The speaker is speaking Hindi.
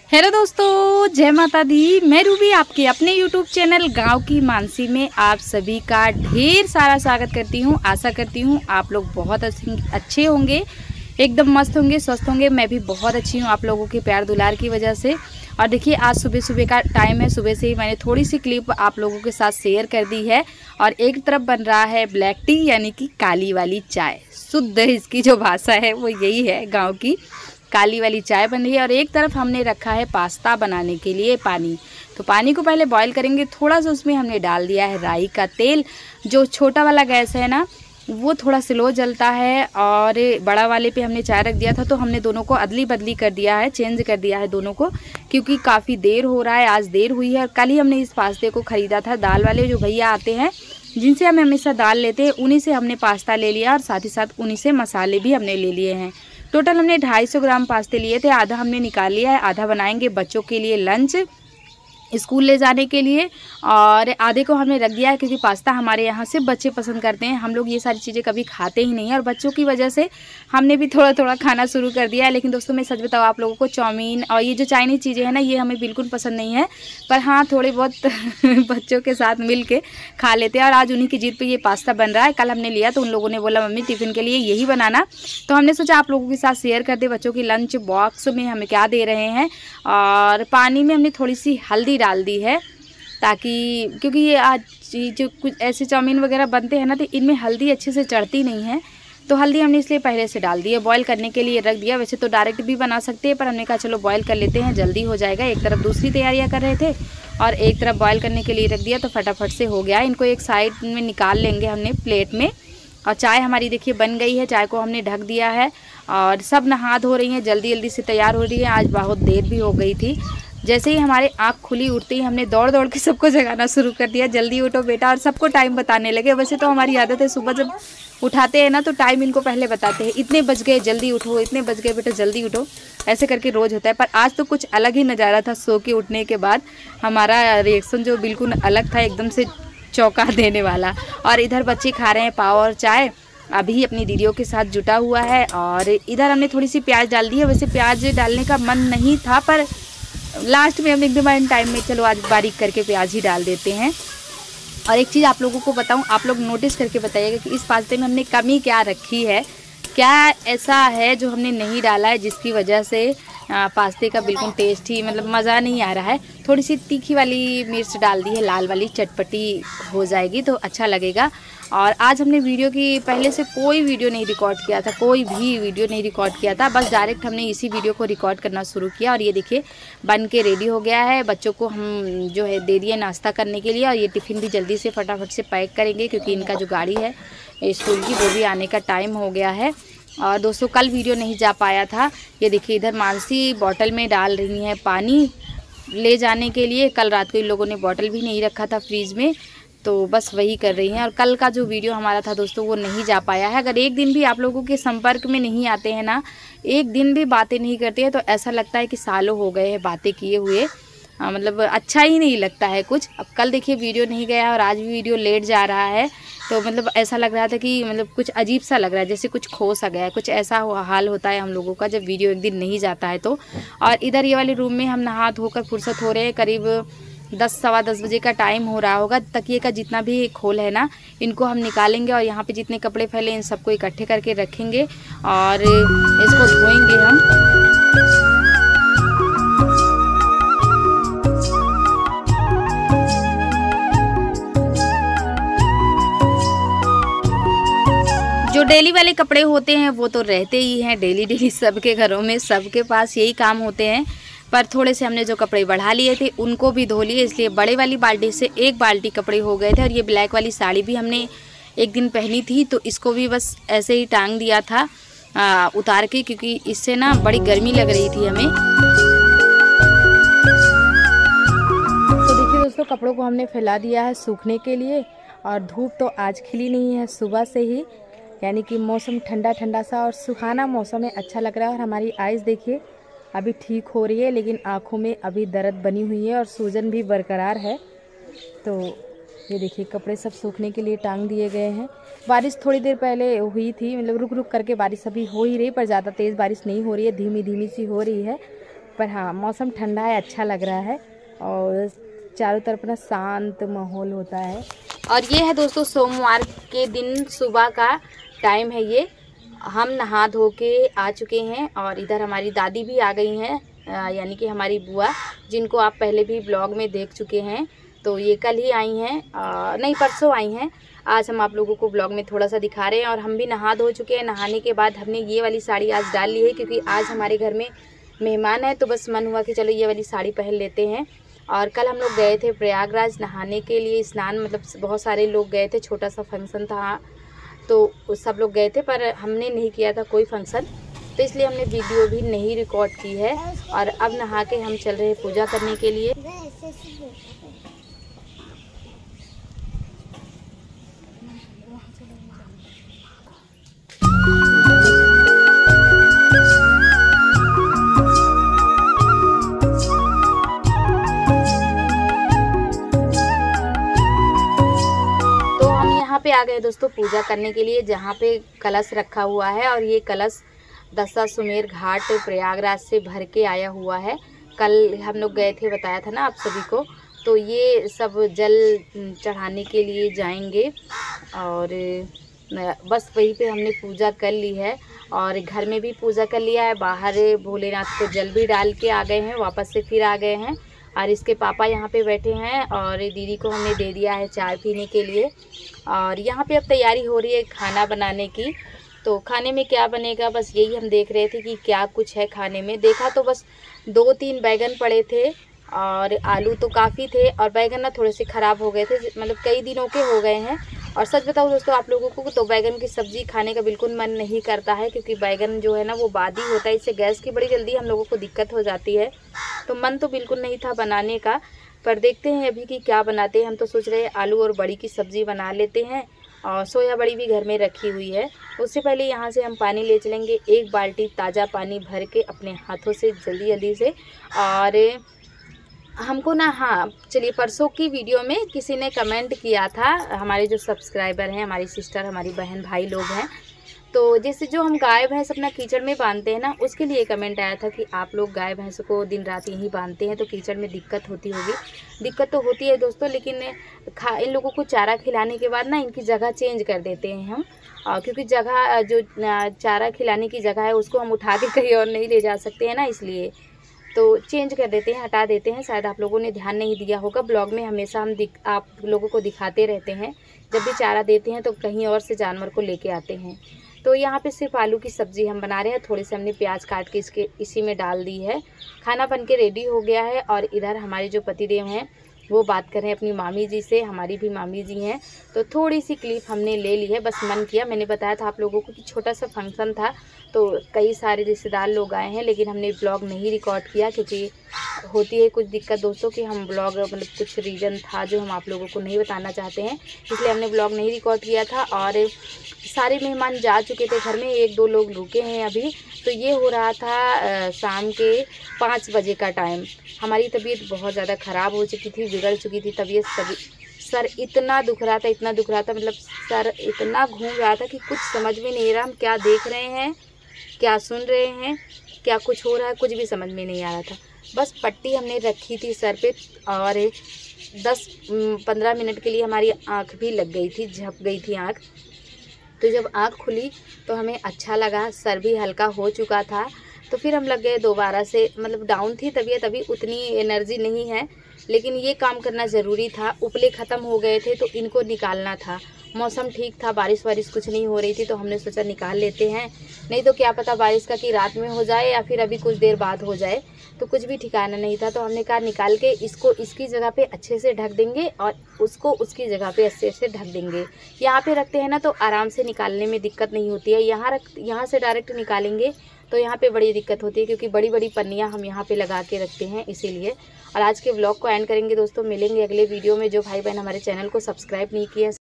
हेलो दोस्तों, जय माता दी। मैं रूबी आपके अपने यूट्यूब चैनल गांव की मानसी में आप सभी का ढेर सारा स्वागत करती हूं। आशा करती हूं आप लोग बहुत अच्छे होंगे, एकदम मस्त होंगे, स्वस्थ होंगे। मैं भी बहुत अच्छी हूं आप लोगों के प्यार दुलार की वजह से। और देखिए, आज सुबह सुबह का टाइम है। सुबह से ही मैंने थोड़ी सी क्लिप आप लोगों के साथ शेयर कर दी है। और एक तरफ बन रहा है ब्लैक टी यानी कि काली वाली चाय। शुद्ध इसकी जो भाषा है वो यही है, गाँव की काली वाली चाय बन रही है। और एक तरफ हमने रखा है पास्ता बनाने के लिए पानी। तो पानी को पहले बॉईल करेंगे। थोड़ा सा उसमें हमने डाल दिया है राई का तेल। जो छोटा वाला गैस है ना, वो थोड़ा स्लो जलता है, और बड़ा वाले पे हमने चाय रख दिया था। तो हमने दोनों को अदली बदली कर दिया है, चेंज कर दिया है दोनों को, क्योंकि काफ़ी देर हो रहा है। आज देर हुई है। और कल ही हमने इस पास्ते को ख़रीदा था। दाल वाले जो भैया आते हैं, जिनसे हम हमेशा दाल लेते हैं, उन्हीं से हमने पास्ता ले लिया। और साथ ही साथ उन्हीं से मसाले भी हमने ले लिए हैं। टोटल हमने 250 ग्राम पास्ते लिए थे। आधा हमने निकाल लिया है, आधा बनाएंगे बच्चों के लिए लंच, स्कूल ले जाने के लिए। और आधे को हमने रख दिया है, क्योंकि पास्ता हमारे यहाँ से बच्चे पसंद करते हैं। हम लोग ये सारी चीज़ें कभी खाते ही नहीं हैं, और बच्चों की वजह से हमने भी थोड़ा थोड़ा खाना शुरू कर दिया है। लेकिन दोस्तों, मैं सच बताऊँ आप लोगों को, चाउमीन और ये जो चाइनीज़ चीज़ें हैं ना, ये हमें बिल्कुल पसंद नहीं है। पर हाँ, थोड़े बहुत बच्चों के साथ मिल के खा लेते हैं। और आज उन्हीं की जिद पर ये पास्ता बन रहा है। कल हमने लिया तो उन लोगों ने बोला मम्मी टिफ़िन के लिए यही बनाना। तो हमने सोचा आप लोगों के साथ शेयर कर दे बच्चों की लंच बॉक्स में हमें क्या दे रहे हैं। और पानी में हमने थोड़ी सी हल्दी डाल दी है, ताकि क्योंकि ये आज जो कुछ ऐसे चाउमीन वगैरह बनते हैं ना, तो इनमें हल्दी अच्छे से चढ़ती नहीं है। तो हल्दी हमने इसलिए पहले से डाल दी है। बॉईल करने के लिए रख दिया। वैसे तो डायरेक्ट भी बना सकते हैं, पर हमने कहा चलो बॉईल कर लेते हैं, जल्दी हो जाएगा। एक तरफ दूसरी तैयारियां कर रहे थे और एक तरफ बॉईल करने के लिए रख दिया, तो फटाफट से हो गया। इनको एक साइड में निकाल लेंगे हमने प्लेट में। और चाय हमारी देखिए बन गई है। चाय को हमने ढक दिया है, और सब नहा धो रही हैं, जल्दी जल्दी से तैयार हो रही है। आज बहुत देर भी हो गई थी। जैसे ही हमारे आँख खुली उठते ही हमने दौड़ दौड़ के सबको जगाना शुरू कर दिया, जल्दी उठो बेटा। और सबको टाइम बताने लगे। वैसे तो हमारी आदत है, सुबह जब उठाते हैं ना, तो टाइम इनको पहले बताते हैं, इतने बज गए जल्दी उठो, इतने बज गए बेटा जल्दी उठो। ऐसे करके रोज़ होता है। पर आज तो कुछ अलग ही नज़ारा था। सो के उठने के बाद हमारा रिएक्शन जो बिल्कुल अलग था, एकदम से चौंका देने वाला। और इधर बच्चे खा रहे हैं पाव और चाय, अभी अपनी दीदियों के साथ जुटा हुआ है। और इधर हमने थोड़ी सी प्याज डाल दी है। वैसे प्याज डालने का मन नहीं था, पर लास्ट में हम एकदम एंड टाइम में चलो आज बारीक करके प्याज ही डाल देते हैं। और एक चीज़ आप लोगों को बताऊं, आप लोग नोटिस करके बताइएगा कि इस पास्ते में हमने कमी क्या रखी है। क्या ऐसा है जो हमने नहीं डाला है, जिसकी वजह से पास्ते का बिल्कुल टेस्ट ही मतलब मज़ा नहीं आ रहा है। थोड़ी सी तीखी वाली मिर्च डाल दी है, लाल वाली, चटपटी हो जाएगी तो अच्छा लगेगा। और आज हमने वीडियो की पहले से कोई वीडियो नहीं रिकॉर्ड किया था, कोई भी वीडियो नहीं रिकॉर्ड किया था। बस डायरेक्ट हमने इसी वीडियो को रिकॉर्ड करना शुरू किया। और ये देखिए बन के रेडी हो गया है। बच्चों को हम जो है दे दिए नाश्ता करने के लिए। और ये टिफ़िन भी जल्दी से फटाफट से पैक करेंगे, क्योंकि इनका जो गाड़ी है स्कूल की, वो भी आने का टाइम हो गया है। और दोस्तों, कल वीडियो नहीं जा पाया था। ये देखिए इधर मानसी बॉटल में डाल रही हैं पानी ले जाने के लिए। कल रात को इन लोगों ने बॉटल भी नहीं रखा था फ्रीज में, तो बस वही कर रही हैं। और कल का जो वीडियो हमारा था दोस्तों, वो नहीं जा पाया है। अगर एक दिन भी आप लोगों के संपर्क में नहीं आते हैं ना, एक दिन भी बातें नहीं करते हैं, तो ऐसा लगता है कि सालों हो गए हैं बातें किए हुए। मतलब अच्छा ही नहीं लगता है कुछ। अब कल देखिए वीडियो नहीं गया, और आज भी वीडियो लेट जा रहा है। तो मतलब ऐसा लग रहा था कि मतलब कुछ अजीब सा लग रहा है, जैसे कुछ खो सा गया है। कुछ ऐसा हाल होता है हम लोगों का जब वीडियो एक दिन नहीं जाता है तो। और इधर ये वाले रूम में हम नहा धोकर फुर्सत हो रहे हैं। करीब 10 सवा 10 बजे का टाइम हो रहा होगा। तकिए का जितना भी खोल है ना, इनको हम निकालेंगे। और यहाँ पे जितने कपड़े फैले इन सबको इकट्ठे करके रखेंगे, और इसको धोएंगे हम। जो डेली वाले कपड़े होते हैं वो तो रहते ही हैं डेली डेली, सबके घरों में, सबके पास यही काम होते हैं। पर थोड़े से हमने जो कपड़े बढ़ा लिए थे उनको भी धो लिए, इसलिए बड़े वाली बाल्टी से एक बाल्टी कपड़े हो गए थे। और ये ब्लैक वाली साड़ी भी हमने एक दिन पहनी थी, तो इसको भी बस ऐसे ही टांग दिया था उतार के, क्योंकि इससे ना बड़ी गर्मी लग रही थी हमें। तो देखिए दोस्तों, कपड़ों को हमने फैला दिया है सूखने के लिए। और धूप तो आज खिली नहीं है सुबह से ही, यानी कि मौसम ठंडा ठंडा सा और सुहाना मौसम है, अच्छा लग रहा है। और हमारी आइज़ देखिए अभी ठीक हो रही है, लेकिन आँखों में अभी दर्द बनी हुई है और सूजन भी बरकरार है। तो ये देखिए कपड़े सब सूखने के लिए टांग दिए गए हैं। बारिश थोड़ी देर पहले हुई थी, मतलब रुक रुक करके बारिश अभी हो ही रही, पर ज़्यादा तेज़ बारिश नहीं हो रही है, धीमी धीमी सी हो रही है। पर हाँ मौसम ठंडा है, अच्छा लग रहा है और चारों तरफ ना शांत माहौल होता है। और ये है दोस्तों सोमवार के दिन सुबह का टाइम है। ये हम नहा धो के आ चुके हैं और इधर हमारी दादी भी आ गई हैं, यानी कि हमारी बुआ, जिनको आप पहले भी ब्लॉग में देख चुके हैं। तो ये कल ही आई हैं, नहीं परसों आई हैं। आज हम आप लोगों को ब्लॉग में थोड़ा सा दिखा रहे हैं। और हम भी नहा धो चुके हैं। नहाने के बाद हमने ये वाली साड़ी आज डाल ली है, क्योंकि आज हमारे घर में मेहमान है, तो बस मन हुआ कि चलो ये वाली साड़ी पहन लेते हैं। और कल हम लोग गए थे प्रयागराज नहाने के लिए, स्नान, मतलब बहुत सारे लोग गए थे, छोटा सा फंक्शन था तो सब लोग गए थे, पर हमने नहीं किया था कोई फंक्शन, तो इसलिए हमने वीडियो भी नहीं रिकॉर्ड की है। और अब नहा के हम चल रहे हैं पूजा करने के लिए। पे आ गए दोस्तों पूजा करने के लिए, जहाँ पे कलश रखा हुआ है। और ये कलश दशाश्वमेध घाट प्रयागराज से भर के आया हुआ है। कल हम लोग गए थे, बताया था ना आप सभी को। तो ये सब जल चढ़ाने के लिए जाएंगे और बस वहीं पे हमने पूजा कर ली है। और घर में भी पूजा कर लिया है, बाहर भोलेनाथ को जल भी डाल के आ गए हैं, वापस से फिर आ गए हैं। और इसके पापा यहाँ पे बैठे हैं और दीदी को हमने दे दिया है चाय पीने के लिए। और यहाँ पे अब तैयारी हो रही है खाना बनाने की। तो खाने में क्या बनेगा, बस यही हम देख रहे थे कि क्या कुछ है खाने में। देखा तो बस 2-3 बैगन पड़े थे और आलू तो काफ़ी थे, और बैगन ना थोड़े से ख़राब हो गए थे, मतलब कई दिनों के हो गए हैं। और सच बताऊँ दोस्तों आप लोगों को, तो बैगन की सब्ज़ी खाने का बिल्कुल मन नहीं करता है, क्योंकि बैगन जो है ना वो बादी होता है, इससे गैस की बड़ी जल्दी हम लोगों को दिक्कत हो जाती है। तो मन तो बिल्कुल नहीं था बनाने का, पर देखते हैं अभी कि क्या बनाते हैं। हम तो सोच रहे हैं आलू और बड़ी की सब्ज़ी बना लेते हैं, और सोया बड़ी भी घर में रखी हुई है। उससे पहले यहाँ से हम पानी ले चलेंगे, 1 बाल्टी ताज़ा पानी भर के अपने हाथों से जल्दी जल्दी से। और हमको ना, हाँ चलिए, परसों की वीडियो में किसी ने कमेंट किया था, हमारे जो सब्सक्राइबर हैं, हमारी सिस्टर, हमारी बहन भाई लोग हैं, तो जैसे जो हम गाय भैंस अपना कीचड़ में बांधते हैं ना, उसके लिए कमेंट आया था कि आप लोग गाय भैंस को दिन रात यहीं बांधते हैं तो कीचड़ में दिक्कत होती होगी। दिक्कत तो होती है दोस्तों, लेकिन इन लोगों को चारा खिलाने के बाद ना इनकी जगह चेंज कर देते हैं हम, क्योंकि जगह जो चारा खिलाने की जगह है उसको हम उठा के कहीं और नहीं ले जा सकते हैं ना, इसलिए तो चेंज कर देते हैं, हटा देते हैं। शायद आप लोगों ने ध्यान नहीं दिया होगा, ब्लॉग में हमेशा हम आप लोगों को दिखाते रहते हैं, जब भी चारा देते हैं तो कहीं और से जानवर को लेके आते हैं। तो यहाँ पे सिर्फ आलू की सब्ज़ी हम बना रहे हैं, थोड़े से हमने प्याज काट के इसी में डाल दी है। खाना बन के रेडी हो गया है। और इधर हमारे जो पतिदेव हैं वो बात कर रहे हैं अपनी मामी जी से, हमारी भी मामी जी हैं, तो थोड़ी सी क्लिप हमने ले ली है, बस मन किया। मैंने बताया था आप लोगों को कि छोटा सा फंक्शन था, तो कई सारे रिश्तेदार लोग आए हैं, लेकिन हमने ब्लॉग नहीं रिकॉर्ड किया, क्योंकि होती है कुछ दिक्कत दोस्तों कि हम ब्लॉग, मतलब कुछ रीज़न था जो हम आप लोगों को नहीं बताना चाहते हैं, इसलिए हमने ब्लॉग नहीं रिकॉर्ड किया था। और सारे मेहमान जा चुके थे घर में, 1-2 लोग रुके हैं अभी। तो ये हो रहा था शाम के 5 बजे का टाइम। हमारी तबीयत बहुत ज़्यादा ख़राब हो चुकी थी, बिगड़ चुकी थी तबीयत। सर इतना दुख रहा था, इतना दुख रहा था, मतलब सर इतना घूम रहा था कि कुछ समझ में नहीं रहा हम क्या देख रहे हैं, क्या सुन रहे हैं, क्या कुछ हो रहा है, कुछ भी समझ में नहीं आ रहा था। बस पट्टी हमने रखी थी सर पे, और 10-15 मिनट के लिए हमारी आँख भी लग गई थी, झप गई थी आँख। तो जब आँख खुली तो हमें अच्छा लगा, सर भी हल्का हो चुका था। तो फिर हम लग गए दोबारा से, मतलब डाउन थी तबीयत, अभी उतनी एनर्जी नहीं है, लेकिन ये काम करना ज़रूरी था। उपले ख़त्म हो गए थे तो इनको निकालना था। मौसम ठीक था, बारिश वारिश कुछ नहीं हो रही थी, तो हमने सोचा निकाल लेते हैं, नहीं तो क्या पता बारिश का कि रात में हो जाए या फिर अभी कुछ देर बाद हो जाए, तो कुछ भी ठिकाना नहीं था। तो हमने कहा निकाल के इसको इसकी जगह पे अच्छे से ढक देंगे और उसको उसकी जगह पे अच्छे से ढक देंगे। यहाँ पे रखते हैं ना तो आराम से निकालने में दिक्कत नहीं होती है, यहाँ से डायरेक्ट निकालेंगे तो यहाँ पे बड़ी दिक्कत होती है, क्योंकि बड़ी बड़ी पन्नियाँ हम यहाँ पे लगा के रखते हैं, इसीलिए। और आज के व्लॉग को एंड करेंगे दोस्तों, मिलेंगे अगले वीडियो में। जो भाई बहन हमारे चैनल को सब्सक्राइब नहीं किया